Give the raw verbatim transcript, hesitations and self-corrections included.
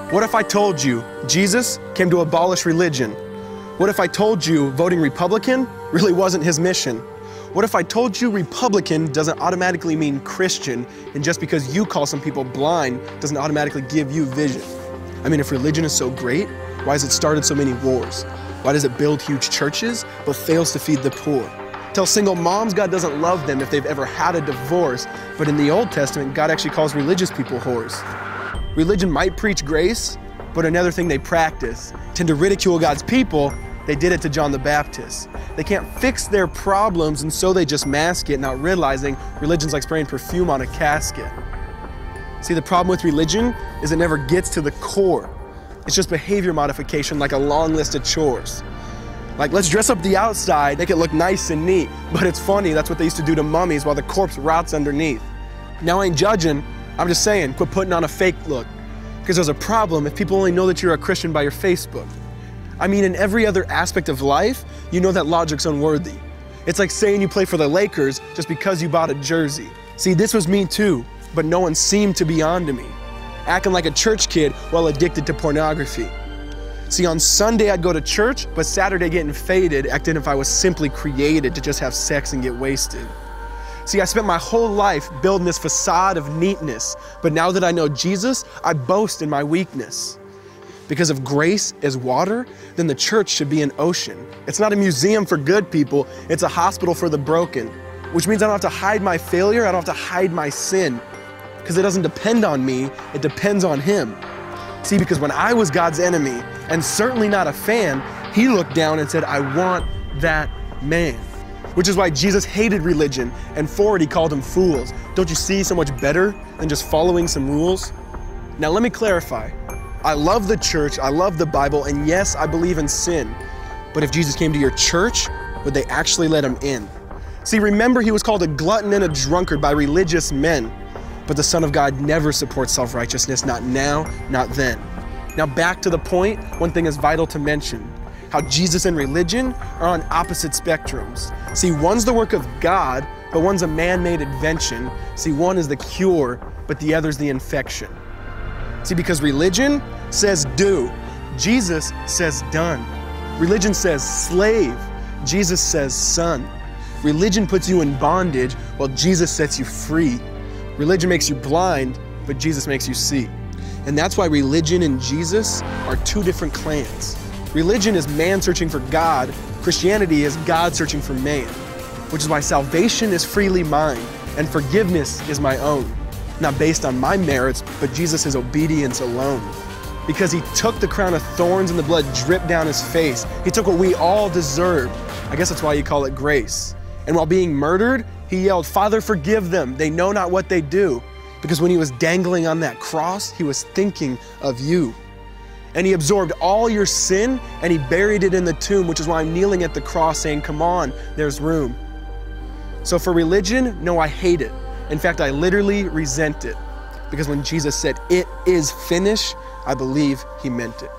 What if I told you Jesus came to abolish religion? What if I told you voting Republican really wasn't his mission? What if I told you Republican doesn't automatically mean Christian, and just because you call some people blind doesn't automatically give you vision? I mean, if religion is so great, why has it started so many wars? Why does it build huge churches but fails to feed the poor? Tell single moms God doesn't love them if they've ever had a divorce, but in the Old Testament, God actually calls religious people whores. Religion might preach grace, but another thing they practice. Tend to ridicule God's people. They did it to John the Baptist. They can't fix their problems, and so they just mask it, not realizing religion's like spraying perfume on a casket. See, the problem with religion is it never gets to the core. It's just behavior modification, like a long list of chores. Like, let's dress up the outside, make it look nice and neat. But it's funny, that's what they used to do to mummies while the corpse rots underneath. Now, I ain't judging, I'm just saying, quit putting on a fake look. Because there's a problem if people only know that you're a Christian by your Facebook. I mean, in every other aspect of life, you know that logic's unworthy. It's like saying you play for the Lakers just because you bought a jersey. See, this was me too, but no one seemed to be on to me. Acting like a church kid while addicted to pornography. See, on Sunday I'd go to church, but Saturday getting faded, acting if I was simply created to just have sex and get wasted. See, I spent my whole life building this facade of neatness, but now that I know Jesus, I boast in my weakness. Because if grace is water, then the church should be an ocean. It's not a museum for good people, it's a hospital for the broken, which means I don't have to hide my failure, I don't have to hide my sin, because it doesn't depend on me, it depends on Him. See, because when I was God's enemy, and certainly not a fan, He looked down and said, I want that man. Which is why Jesus hated religion, and for it He called them fools. Don't you see so much better than just following some rules? Now let me clarify. I love the church, I love the Bible, and yes, I believe in sin. But if Jesus came to your church, would they actually let Him in? See, remember He was called a glutton and a drunkard by religious men. But the Son of God never supports self-righteousness, not now, not then. Now back to the point, one thing is vital to mention. How Jesus and religion are on opposite spectrums. See, one's the work of God, but one's a man-made invention. See, one is the cure, but the other's the infection. See, because religion says do, Jesus says done. Religion says slave, Jesus says son. Religion puts you in bondage, while Jesus sets you free. Religion makes you blind, but Jesus makes you see. And that's why religion and Jesus are two different clans. Religion is man searching for God. Christianity is God searching for man. Which is why salvation is freely mine and forgiveness is my own. Not based on my merits, but Jesus' obedience alone. Because He took the crown of thorns and the blood dripped down His face. He took what we all deserved. I guess that's why you call it grace. And while being murdered, He yelled, Father, forgive them. They know not what they do. Because when He was dangling on that cross, He was thinking of you. And He absorbed all your sin and He buried it in the tomb, which is why I'm kneeling at the cross saying, come on, there's room. So for religion, no, I hate it. In fact, I literally resent it. Because when Jesus said, it is finished, I believe He meant it.